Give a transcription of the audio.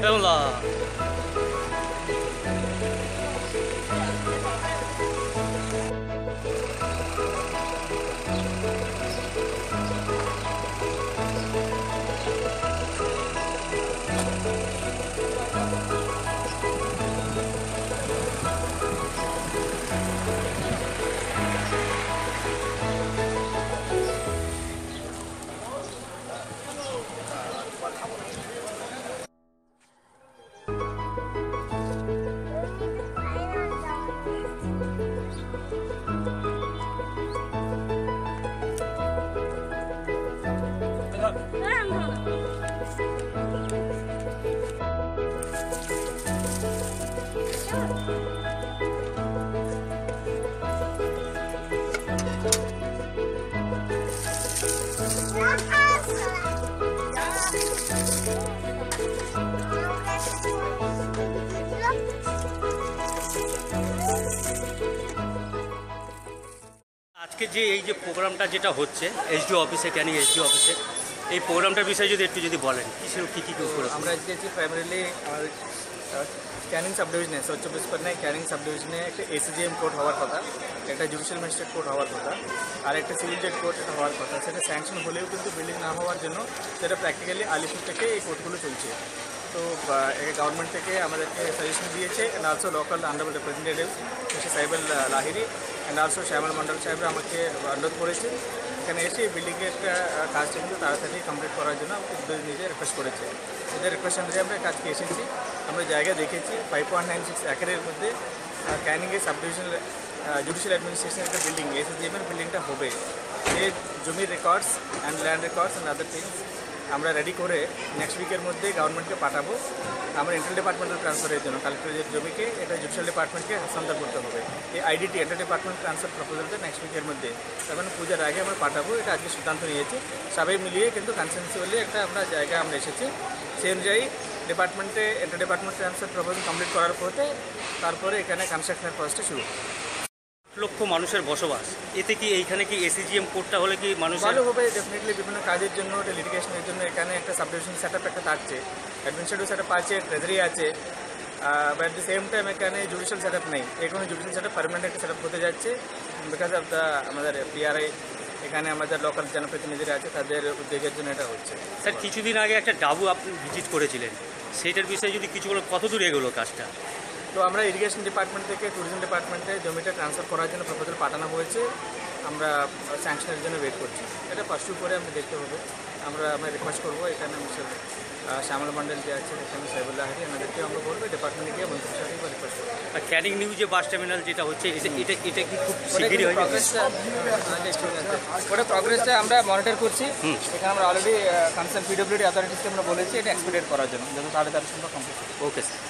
বেরোলা। আজকে যে এই যে প্রোগ্রামটা যেটা হচ্ছে এসডিও অফিসে, ক্যানিং এসডিও অফিসে, এই প্রোগ্রামটার বিষয়ে যদি একটু যদি বলেন কী কী করে আমরা আজকে প্রাইমারিলি আমাদের ক্যানিং সাব ডিভিশনে স্বচ্ছ বিস্পন্নে ক্যানিং সাব ডিভিশনে একটা এসিজিএম কোর্ট হওয়ার কথা, একটা জুডিশিয়াল ম্যাজিস্ট্রেট কোর্ট হওয়ার কথা, আর একটা সিভিল জজ কোর্ট হওয়ার কথা। সেটা স্যাংশন হলেও কিন্তু বিল্ডিং না হওয়ার জন্য সেটা প্র্যাকটিক্যালি আলিপুর থেকে এই কোর্টগুলো চলছে। তো গভর্নমেন্ট থেকে আমাদেরকে সাজেশন দিয়েছে, and also local honourable representative mister Saibul Lahiri and also Shyamal Mondal সাহেবরা আমাকে অনুরোধ করেছে এখানে এসে বিল্ডিংয়ের কাজটা কিন্তু তাড়াতাড়ি কমপ্লিট করার জন্য নিজে রিকোয়েস্ট করেছে। এদের রিকোয়েস্ট অনুযায়ী আমরা কাজকে এসেছি। আমরা জায়গা দেখেছি 5.96 একরের মধ্যে ক্যানিংয়ে সাব ডিভিশনাল জুডিশিয়াল অ্যাডমিনিস্ট্রেশনের একটা বিল্ডিং, এসএসজিএমের বিল্ডিংটা হবে। এই জমির records and land records and other things আমরা রেডি করে নেক্সট উইকের মধ্যে গভর্নমেন্টকে পাঠাবো। আমরা ইন্টার ডিপার্টমেন্টাল ট্রান্সফারের জন্য কালেক্টরের জমিকে এটা জুডিশিয়াল ডিপার্টমেন্টকে হস্তান্তর করতে হবে। এই আইডিটি ইন্টার ডিপার্টমেন্ট ট্রান্সফার প্রপোজালটা নেক্সট উইকের মধ্যে, তার মানে পূজার আগে আমরা পাঠাবো। এটা আজকে সিদ্ধান্ত নিয়েছি সবাই মিলিয়ে, কিন্তু কনসেনসুয়ালি একটা আমরা জায়গা আমরা এসেছি। সেই অনুযায়ী ডিপার্টমেন্টে inter department transfer proposal complete করার পরে তারপরে এখানে কনস্ট্রাকশনের প্রসেসটা শুরু। লক্ষ মানুষের বসবাস, এতে কি এইখানে কি এসিজিএম কোর্টটা হলে কি মানুষ ভালো হবে? ডেফিনেটলি বিভিন্ন কাজের জন্য, লিটিগেশনের জন্য এখানে একটা সাবডিভিশন সেট আপ একটা থাকছে, অ্যাডমিনিস্ট্রেটিভ সেট আপ আছে, ট্রেজারি আছে, but at the same time এখানে জুডিশিয়াল সেট আপ নেই। এখানে জুডিশিয়াল সেট আপ পারমানেন্ট একটা সেট আপ হতে যাচ্ছে বিকজ অফ দ্য আমাদের পিআরআই, এখানে আমাদের লোকাল জনপ্রতিনিধিরা আছে, তাদের উদ্যোগের জন্য এটা হচ্ছে। স্যার কিছুদিন আগে একটা ডাবু আপনি ভিজিট করেছিলেন, সেইটার বিষয়ে যদি কিছু বলো, কত দূর এগোলো কাজটা? তো আমরা ইরিগেশন ডিপার্টমেন্ট থেকে ট্যুরিজম ডিপার্টমেন্টে জমিটা ট্রান্সফার করার জন্য প্রপোজাল পাঠানো হয়েছে। আমরা স্যাংশনের জন্য ওয়েট করছি। এটা পার্সু করে আমরা দেখতে হবে। আমরা রিকোয়েস্ট করবো এখানে মিস্টার শ্যামল মন্ডল যে আছে, এখানে সাইবুল লাহিরি, আমাদেরকে আমরা বলবো ডিপার্টমেন্টে গিয়ে মন্ত্রীর সাথে রিকোয়েস্ট করবো। আর ক্যানিং নিউ যে বাস টার্মিনাল যেটা হচ্ছে, এটা কি খুব শিগগিরই হয়ে যাবে? ওটা প্রগ্রেসটা আমরা মনিটর করছি। এখানে আমরা অলরেডি কনসার্ন পিডব্লিউডি অথরিটিসকে আমরা বলেছি এটা এক্সপিডিয়েট করার জন্য, যত তাড়াতাড়ি সম্ভব কমপ্লিট। Okay sir.